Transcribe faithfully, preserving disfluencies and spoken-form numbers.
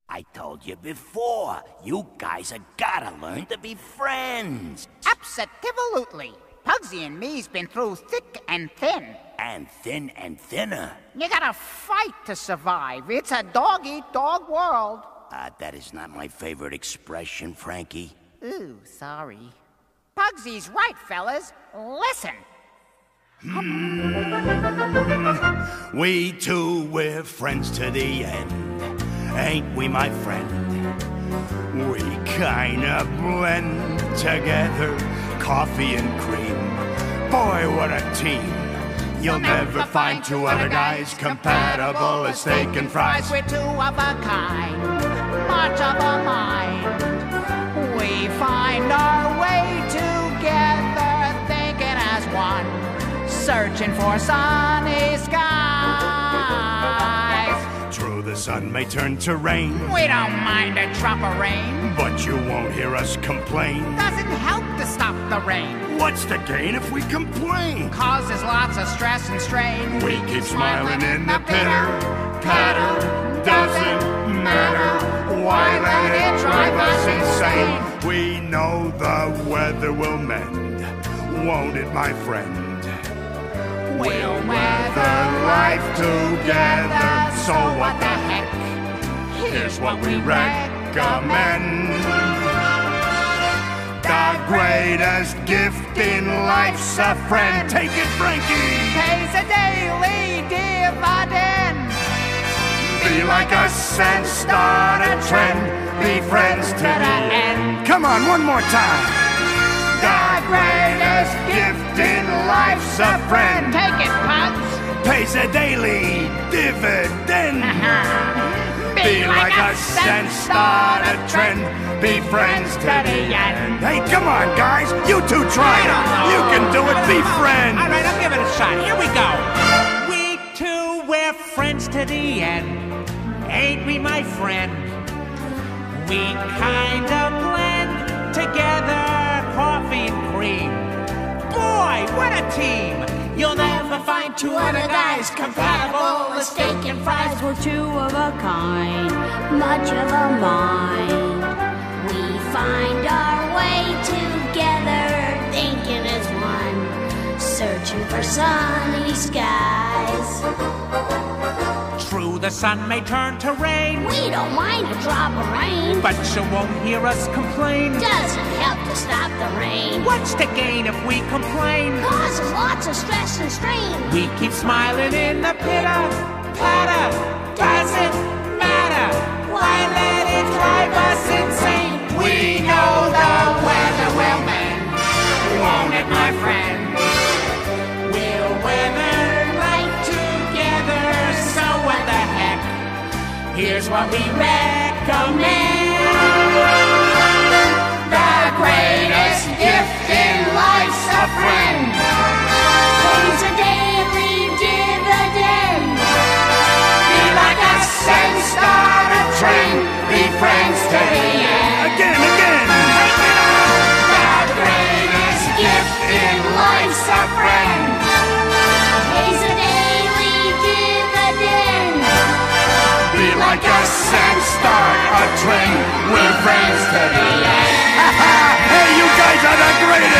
I told you before, you guys have gotta learn to be friends. Absolutely. Pugsy and me's been through thick and thin. And thin and thinner. You gotta fight to survive. It's a dog-eat-dog world. Uh, that is not my favorite expression, Frankie. Ooh, sorry. Pugsy's right, fellas. Listen. We two, we're friends to the end. Ain't we, my friend? We kinda blend together, coffee and cream. Boy, what a team. You'll never find two other guys compatible as steak and fries. We're two of a kind, much of a mind. We find our way together, thinking as one, searching for sunny skies. True, the sun may turn to rain. We don't mind a drop of rain, but you won't hear us complain. Doesn't help to stop the rain. What's the gain if we complain? Causes lots of stress and strain. We keep smiling in the pitter patter. Doesn't matter. Why let it drive us insane? We know the weather will mend, won't it, my friend? We'll weather life together, so what the heck? Here's what we recommend. The greatest gift in life's a friend. Take it, Frankie! Pays a daily dividend. Be like us and start a trend. Be friends to the end. Come on, one more time. The greatest gift in life's a friend. Take it, Pugs. Pays a daily dividend. Be like us and start a trend. Be friends to the end. Hey, come on, guys. You two try it. You can do it. Be friends. All right, I'll give it a shot. Here we go. We two, we're friends to the end. Ain't we, my friend? We kind of blend together, coffee and cream. Boy, what a team! You'll never find two other guys compatible as steak and fries. We're two of a kind, much of a mind. We find our way together, thinking as one, searching for sunny skies. True, the sun may turn to rain. We don't mind a drop of rain, but you won't hear us complain. Doesn't help to stop the rain. What's the gain if we complain? Causes lots of stress and strain. We keep smiling in the pitter patter. Doesn't matter. Why let it drive us insane? We know the weather will mend, won't it, my friend? We'll weather life together, so what the heck? Here's what we recommend. The greatest gift in life's a friend. Pays a daily dividend. Be like us and start a trend. Be friends to the end. Again, again. The greatest gift in life's a friend. Pays a daily dividend. Be like us and start a trend. We're friends to the end. Hey, you guys are the greatest!